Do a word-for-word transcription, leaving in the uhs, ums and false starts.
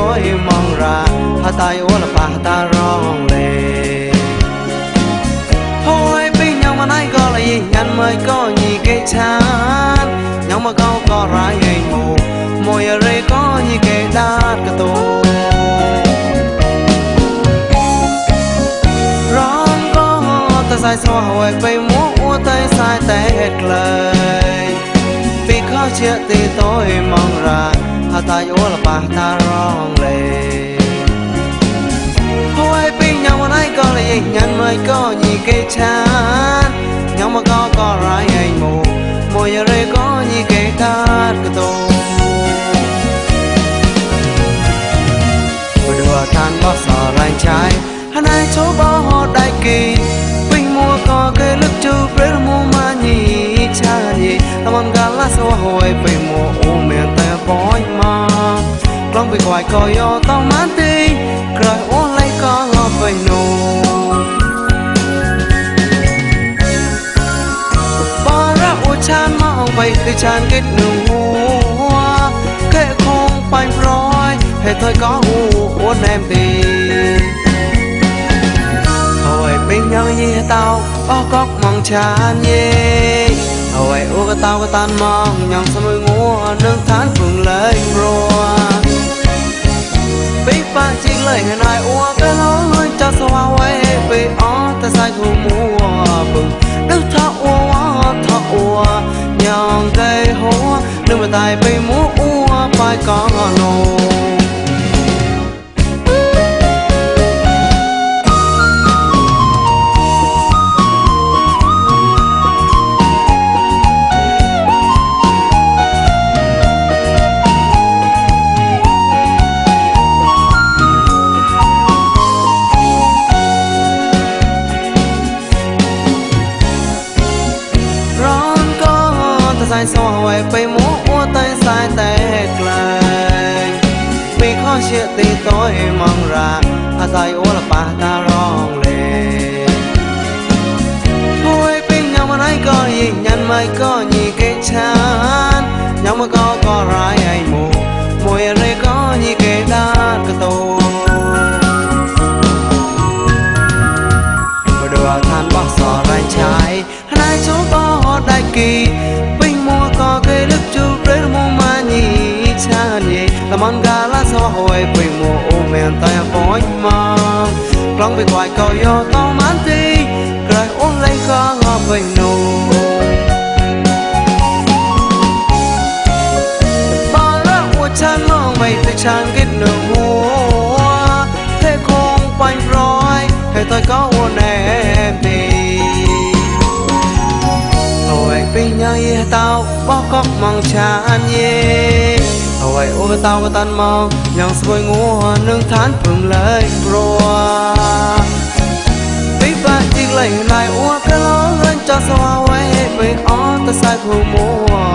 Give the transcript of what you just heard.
tối mong ra hà tay ua là bà ta rong lệ thôi bên nhau mà nay có là gì nhăn mới có gì cái chán nhau mà câu có rải ngày mù môi ở đây có gì cái đát cả tô rong có ta sai xóa hồi bay múa ua tay sai tay hết lời vì khó chia thì tôi mong ra hà tay ua là bà ta rong lệ thôi bên nhau mà nay có là gì nhăn mới có gì cái chán nhau mà có có rải ngày mù môi ở đây có gì cái đát cả tô đùa than bao sò rành trái hắn ai chỗ bao họ đại kỳ bình mua có cái lúc chú bế mua mà nhỉ cha nhỉ làm ăn gà lá xô hồi bình mua ô miền tây bói mà long bị quài coi yo tao mát đi rồi ô lấy có lo về nô bao ra ô chan mà ông vậy từ chan kết nụ kệ không phanh rồi hệ thôi có hù uốn em đi hồi bên nhau như tao có cóc mong chan ye hồi u cái tao cái tan mong nhong sao mới ngủ nương thán phượng lấy rồi biết ba chỉ lời ngày nay u cái lối hơi cho sao quay về ó ta sai thu mua bừng nước thọ u thọ u nhong cây hố nương mà tài về múa u phải có nô sai xóa hồi bay múa ua tay sai tay hết lời vì khó chia thì tôi mong ra hà tay ua là bà ta rong lệ thôi bên nhau mà nay có gì nhăn mai có gì cái chán nhau mà có có rải ai mù môi ở đây có gì cái đát cái tô và đùa than bao sò rành trái hắn ai chỗ bao họ đại kỳ mua có cái lúc chú bế mua mà nhỉ cha nhỉ làm ăn gà lá xóa hồi bình mua ô miền tây bói mà long bị quài cầu yo tao mát đi rồi ôn lấy khó ngọt bình nụ bao ra ua chan mong mày tới chan kết nụ mua thế không quanh rồi hay tôi có ôn em đi bên nhau như tao bao cóc mong chan ye hồi ô tao có tan mong nhong xuôi ngủ nương thán phượng lấy rồi biết ba chiếc lấy lại uống cái lối lên cho sao quay về ó ta sai thu mua